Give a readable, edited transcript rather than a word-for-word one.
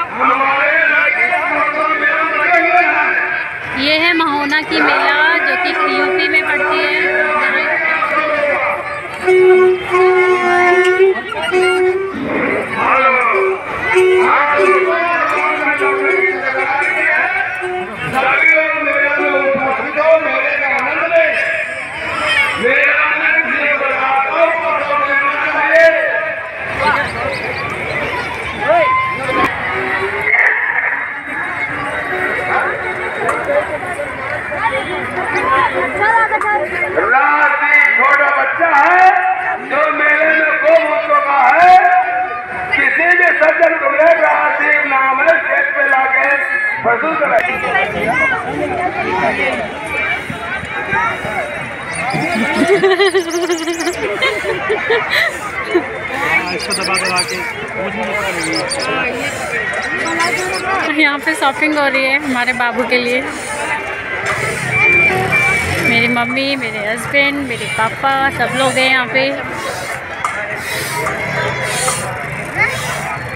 ये है महोना की मेला जो कि यूपी में पड़ती है। छोटा बच्चा है जो मेले में गो मूत्रों का है, किसी भी सज्जन तुम्हें राशिक नाम है खेत पे लाके फसल कराई। यहाँ पे शॉपिंग हो रही है हमारे बाबू के लिए। मेरी मम्मी, मेरे हस्बैंड, मेरे पापा सब लोग हैं यहाँ पे।